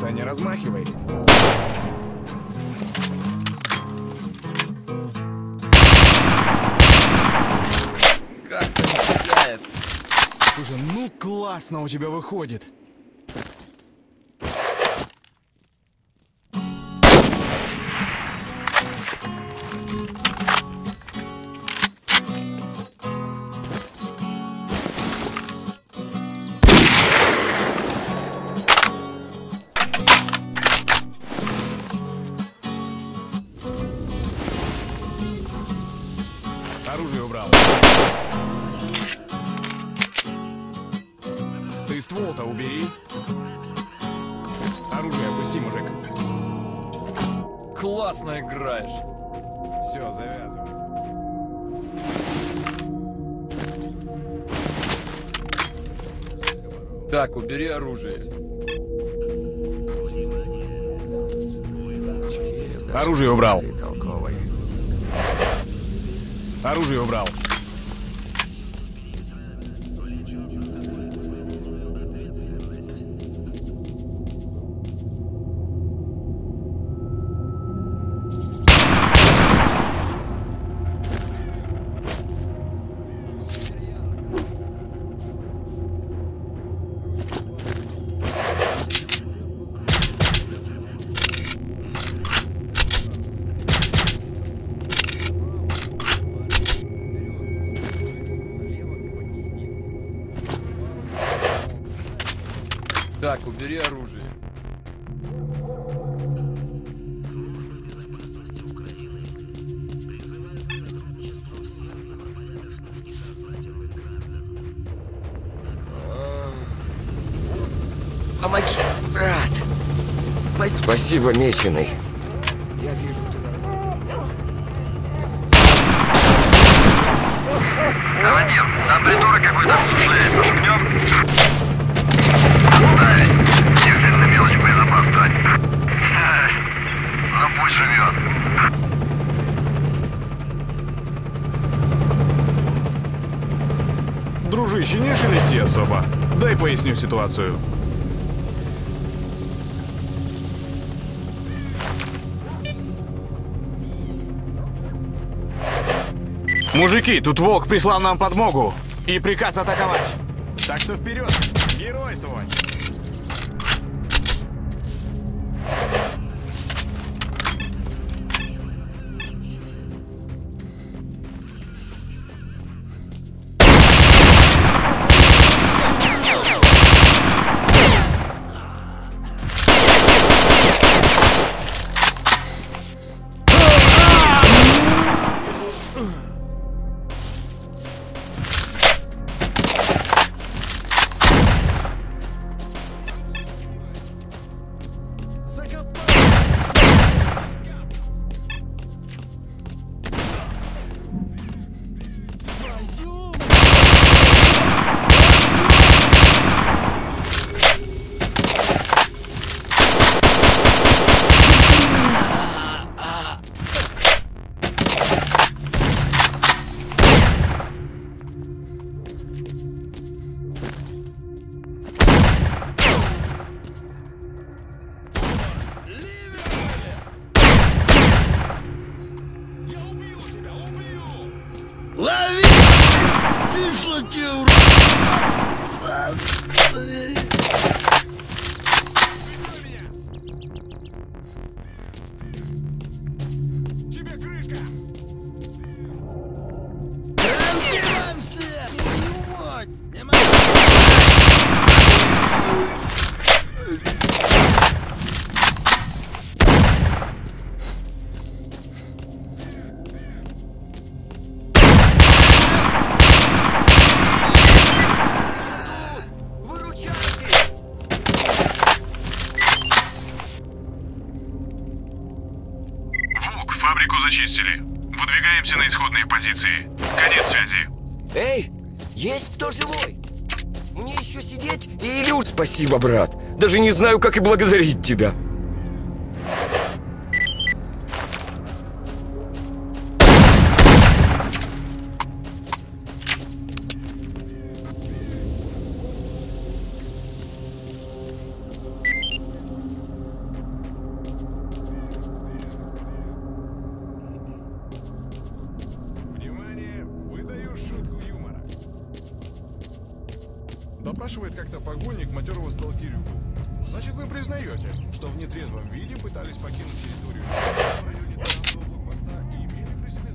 Да не размахивай. Как-то не стреляет. Слушай, ну классно у тебя выходит. Оружие убрал. Ты ствол-то убери. Оружие опусти, мужик. Классно играешь. Все, завязывай. Так, убери оружие. Оружие убрал. Оружие убрал. Так, убери оружие. Помоги, брат. Спасибо, Меченый. Я вижу тебя. Командир, там придурок какой-то обсуждает. Пошагнем? Отставить. Действительно мелочь боезапас. Ну пусть живет. Дружище, не шелести особо. Дай поясню ситуацию. Мужики, тут волк прислал нам подмогу и приказ атаковать. Так что вперед, геройствовать! Лови! Ты шутил, Тебе крышка! разберемся! Твою мать! Не могу! Фабрику зачистили. Выдвигаемся на исходные позиции. Конец связи. Эй, есть кто живой? Мне еще сидеть или уж спасибо, брат. Даже не знаю, как и благодарить тебя. допрашивает как-то погонник матерого сталкерюгу. Значит, вы признаете, что в нетрезвом виде пытались покинуть территорию в районе трансового блокпоста и имели при себе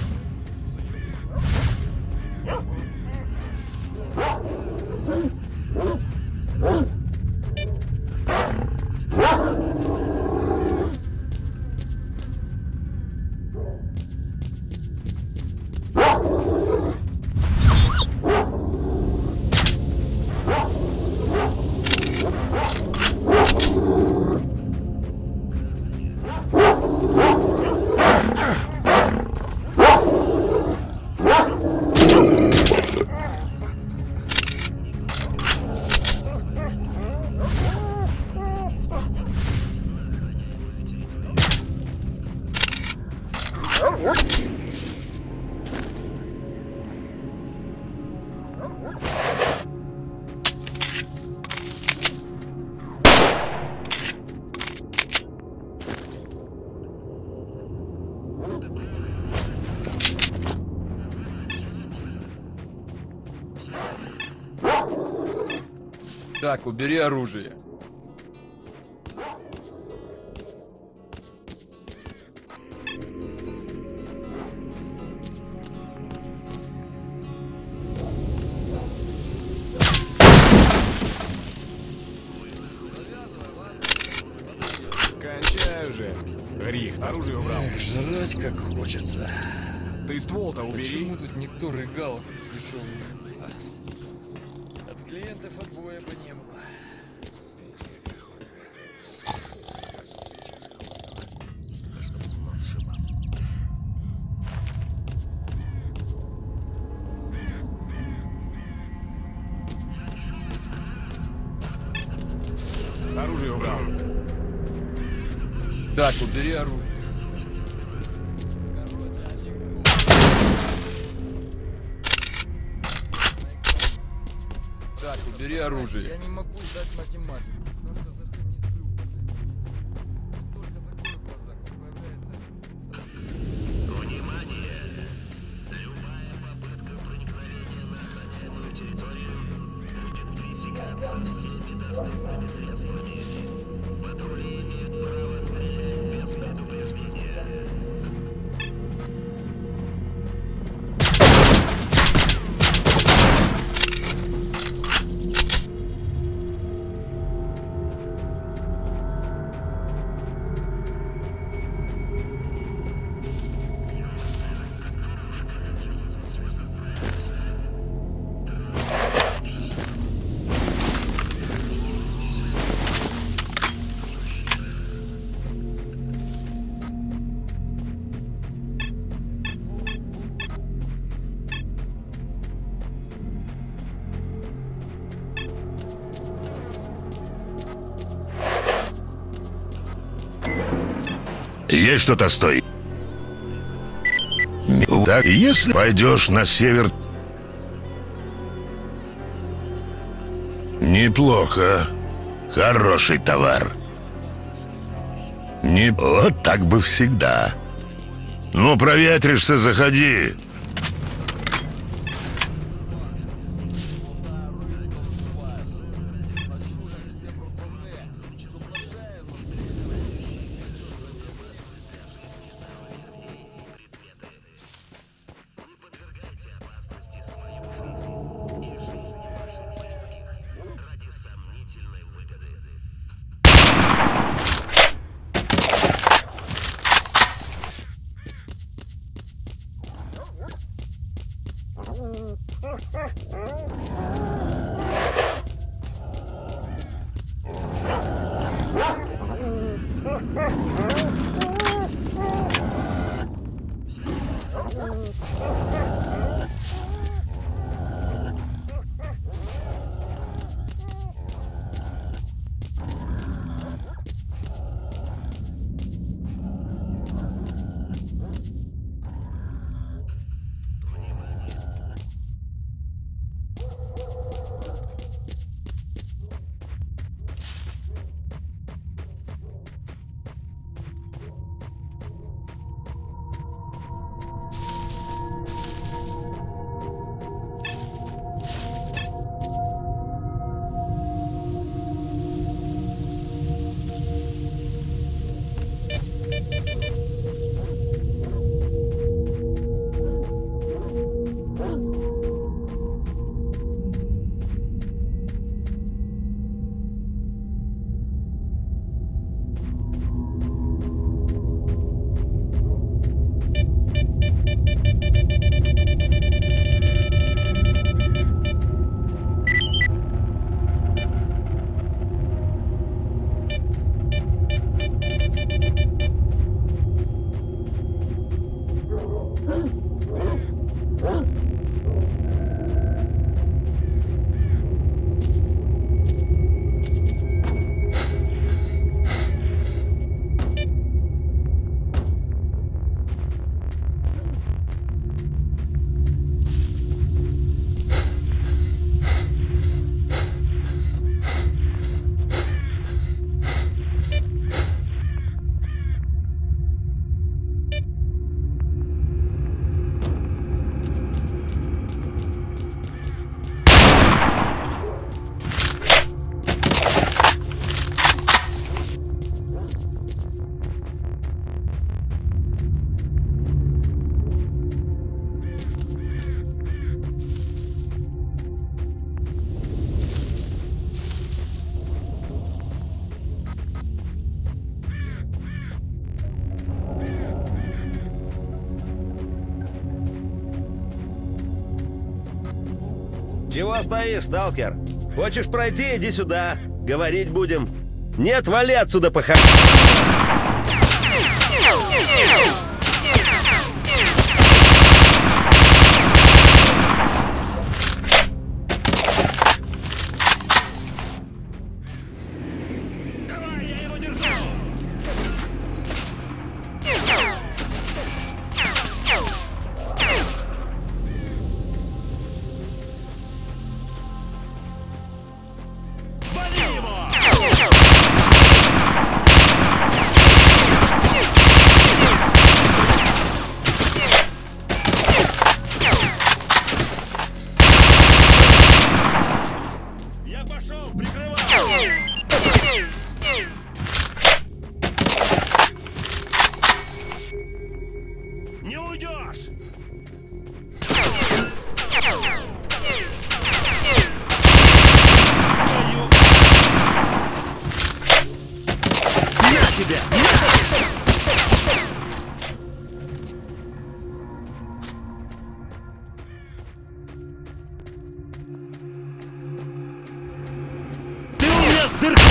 Так, убери оружие. Кончай уже. Рихт, оружие убрал. Эх, жрать как хочется. Ты ствол-то убери. Почему тут никто рыгал? Пришел. От клиентов отбоя бы не было. Оружие убрал. Так, убери оружие. Так, убери оружие. Я не могу сдать математику, потому что совсем не сплю в последнее время. Только закрою глаза, как появляется... Внимание! Любая попытка проникновения на охраняемую территорию будет пресекаться всеми доступными средствами. Патрули имеют право стрелять без предупреждения. Есть что-то стоит. Так, если пойдешь на север... Неплохо. Хороший товар. Не... Вот так бы всегда. Ну, проветришься, заходи. Чего стоишь, сталкер? Хочешь пройти, иди сюда. Говорить будем. Нет, вали отсюда, походи. Давай, я его держу! Вали его! Я пошел, прикрывай! Не уйдешь! Я тебя! Ты у меня с дыркой!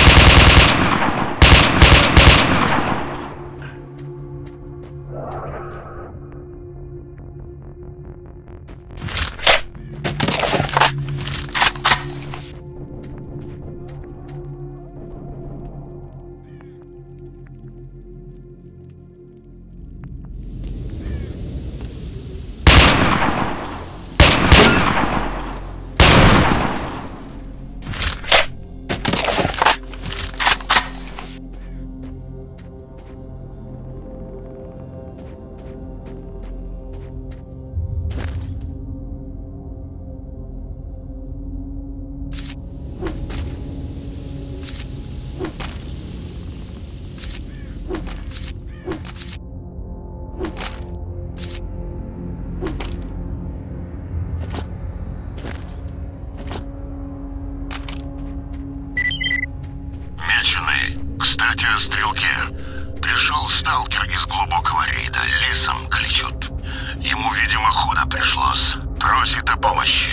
Меченый. Кстати, о стрелке. Пришел сталкер из глубокого рейда. Лисом кличут. Ему, видимо, худо пришлось. Просит о помощи.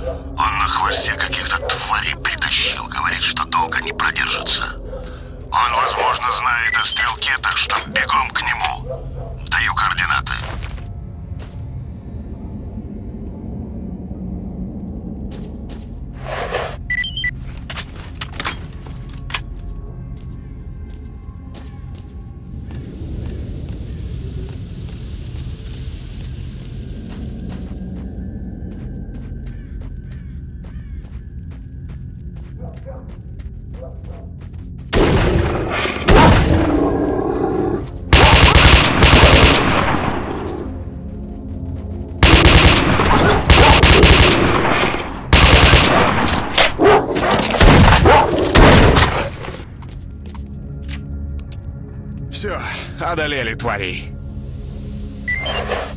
Он на хвосте каких-то тварей притащил. Говорит, что долго не продержится. Он, возможно, знает о стрелке, так что бегом к нему. Даю координаты. Все, одолели тварей.